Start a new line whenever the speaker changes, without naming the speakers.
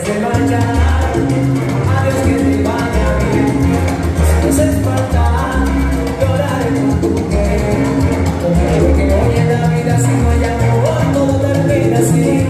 te vaya, adiós que te vaya bien. Si no haces falta, lloraré por tu mujer. Porque hoy en la vida si no hay amor, todo termina así.